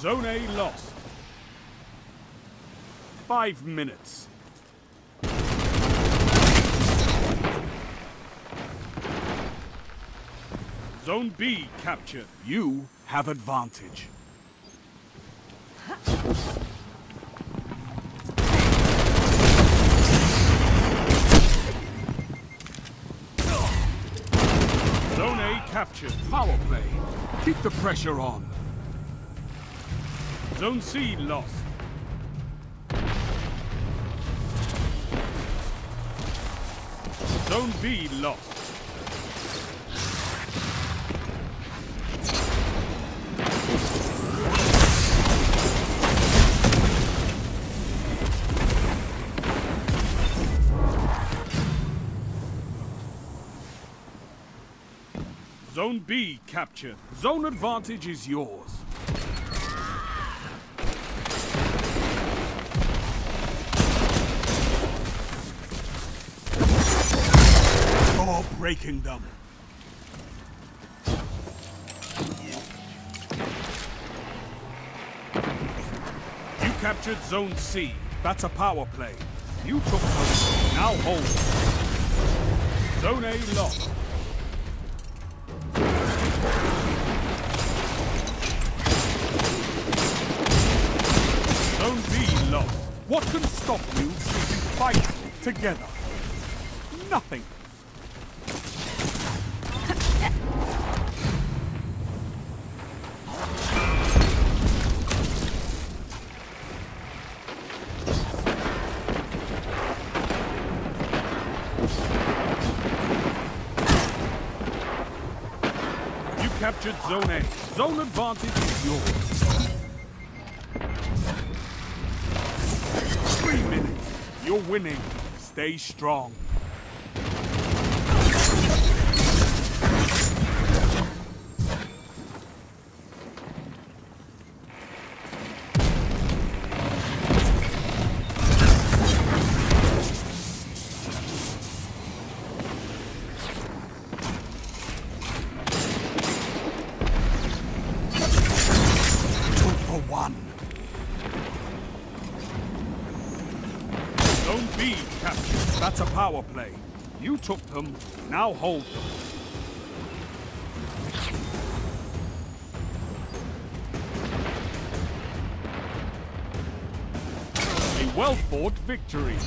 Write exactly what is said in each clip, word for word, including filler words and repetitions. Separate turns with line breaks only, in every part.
Zone A lost. Five minutes. Zone B captured. You have advantage. Zone A captured. Power play. Keep the pressure on. Zone C lost. Zone B lost. Zone B captured. Zone advantage is yours. You're breaking them. You captured Zone C. That's a power play. You took them. Now hold. Zone A lost. Zone B lost. What can stop you if you fight together? Nothing. You captured Zone A. Zone advantage is yours. Three minutes. You're winning. Stay strong. One. Zone B captured. That's a power play. You took them, now hold them. A well-fought victory.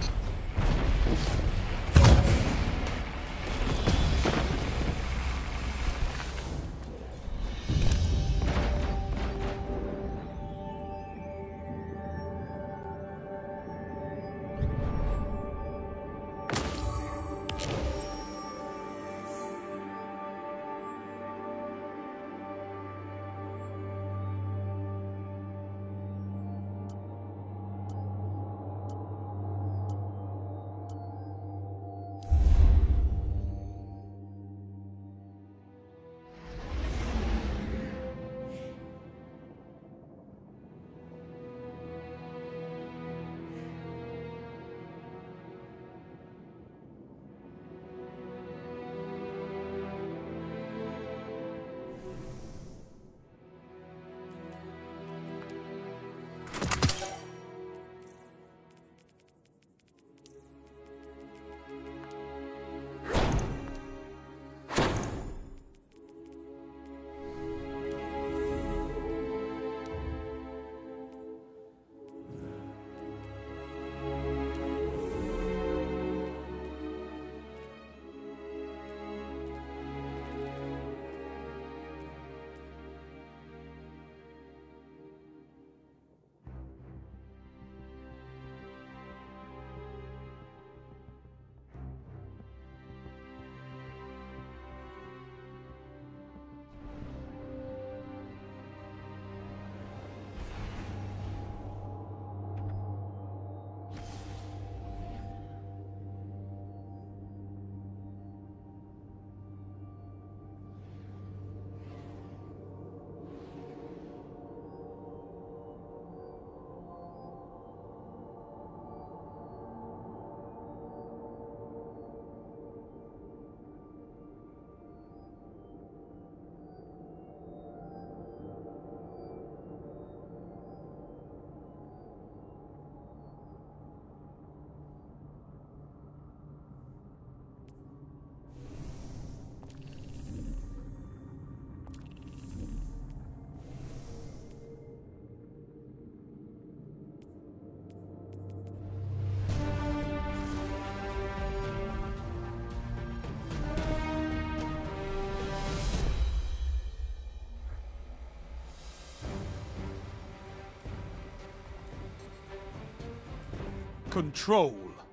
Control.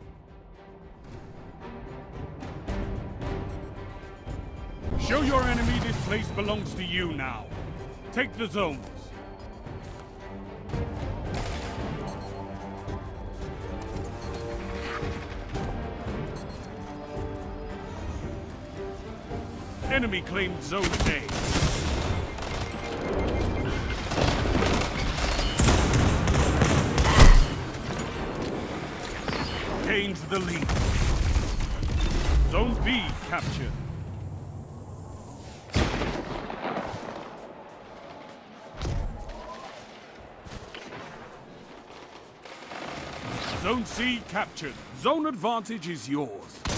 Show your enemy this place belongs to you now. Take the zones. Enemy claimed Zone A. Gains the lead. Zone B captured. Zone C captured. Zone advantage is yours.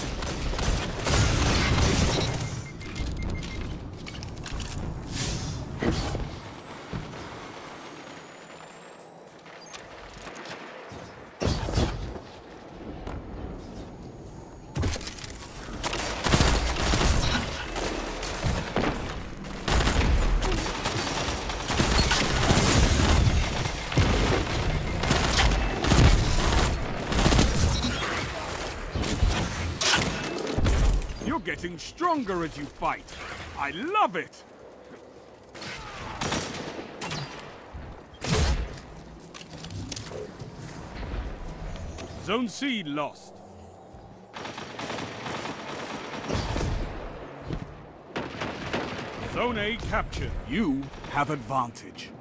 Getting stronger as you fight. I love it! Zone C lost. Zone A captured. You have advantage.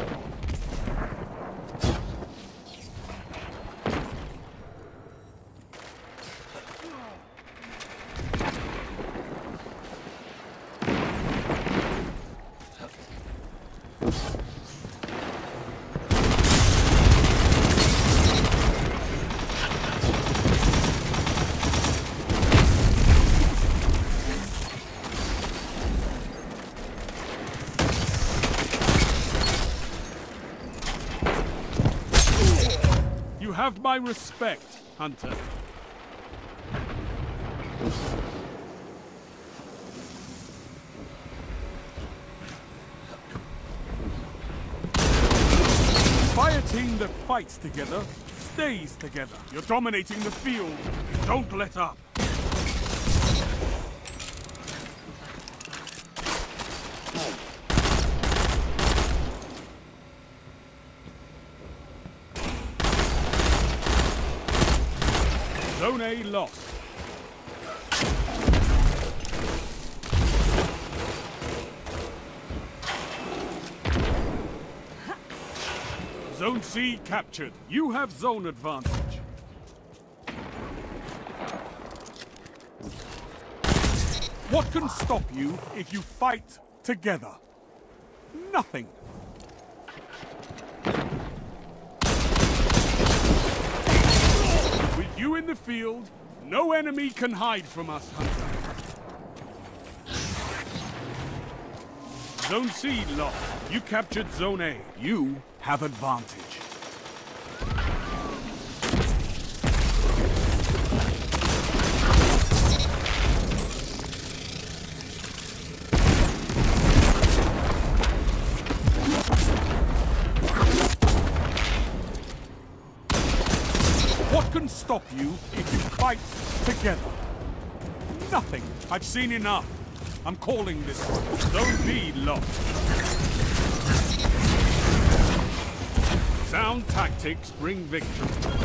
You have my respect, Hunter. Fire team that fights together stays together. You're dominating the field. Don't let up. Zone A lost. Zone C captured. You have zone advantage. What can stop you if you fight together? Nothing. With you in the field, no enemy can hide from us, Hunter. Zone C lost. You captured Zone A. You have advantage. What can stop you if you fight together? Nothing. I've seen enough. I'm calling this one. Zone B lost. Sound tactics bring victory.